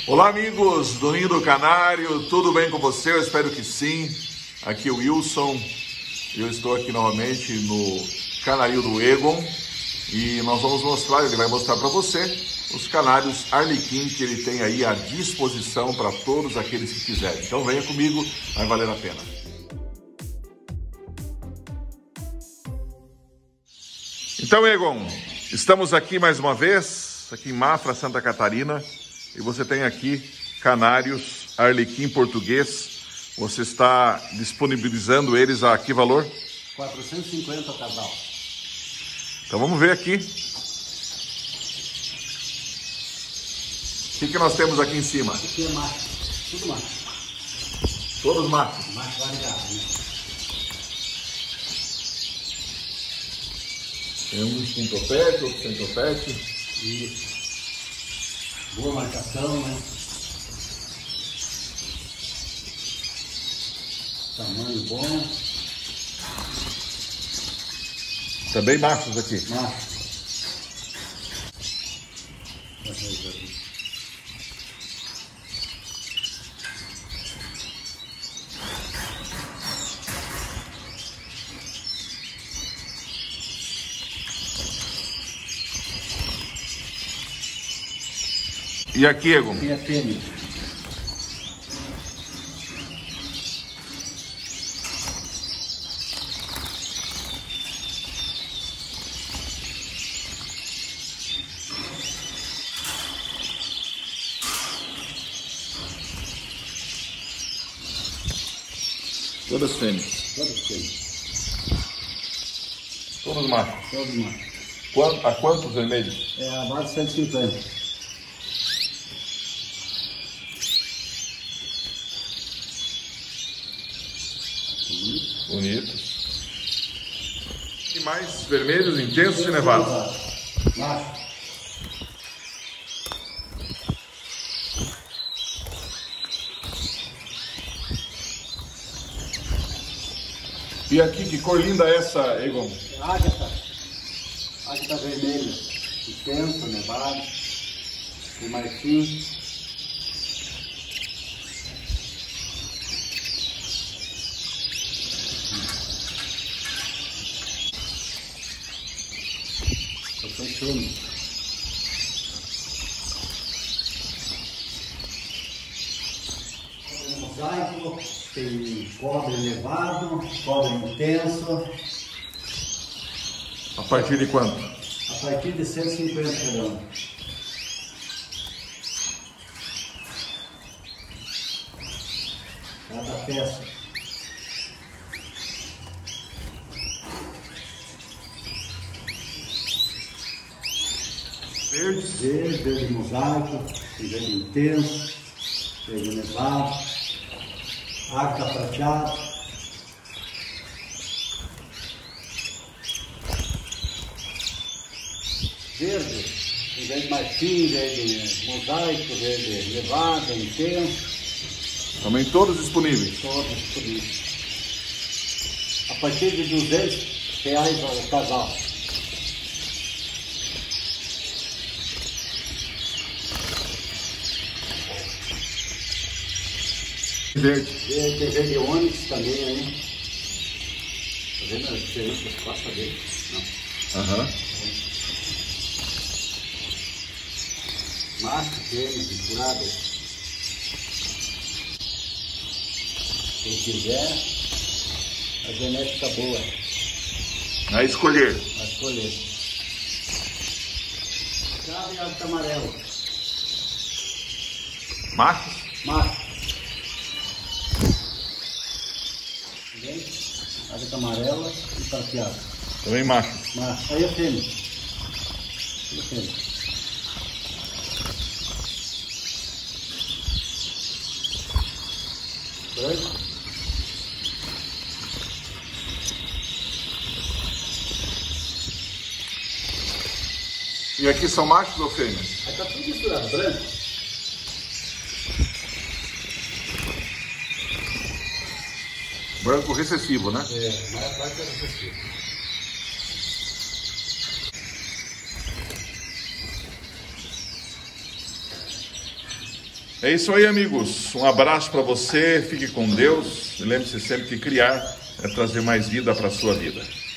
Olá amigos do Ninho do Canário, tudo bem com você? Eu espero que sim. Aqui é o Wilson, eu estou aqui novamente no Canaril do Egon e nós vamos mostrar, ele vai mostrar para você os canários Arlequim que ele tem aí à disposição para todos aqueles que quiserem. Então venha comigo, vai valer a pena. Então Egon, estamos aqui mais uma vez, aqui em Mafra, Santa Catarina. E você tem aqui canários Arlequim português. Você está disponibilizando eles a que valor? 450 o casal. Então vamos ver aqui. O que nós temos aqui em cima? Aqui é macho, tudo macho. Todos machos. Macho variado, né? Tem uns com topete, outros sem topete. Isso. Boa marcação, né? Tamanho bom. Também machos aqui. Macho. E aqui, Egon? Aqui é fêmea. Todas fêmeas. Todas fêmeas. Todos machos. Todos machos. A quantos vermelhos? É a base 150. Bonitos. E mais vermelhos, intensos e nevados. Macho. E aqui, que cor linda é essa, Egon? Ágata. Ágata vermelha. Intenso, nevado. E marfim. Fechando. Mosaico, tem cobre elevado, cobre intenso. A partir de quanto? A partir de 150 cada um. Cada peça. Verde mosaico, verde intenso, verde nevado, arca prateado. Verde marfim, verde mosaico, verde nevado, intenso. Também todos disponíveis? Todos disponíveis. A partir de R$200 o casal. Verde. Tem verde ônix também aí. Tá vendo a diferença das costas dele? Não. Aham. Macho, fêmea, misturada. Quem quiser, a genética boa. A escolher. A escolher. Cabe e ágata amarela. Machos? Macho. Ágata amarela e prateada. Também macho. Macho. Aí é fêmea. Aí é fêmea. Branco. E aqui são machos ou fêmeas? Aí tá tudo misturado, branco. Branco recessivo, né? É, a maior parte é recessivo. É isso aí, amigos. Um abraço para você, fique com Deus. E lembre-se sempre que criar é trazer mais vida para a sua vida.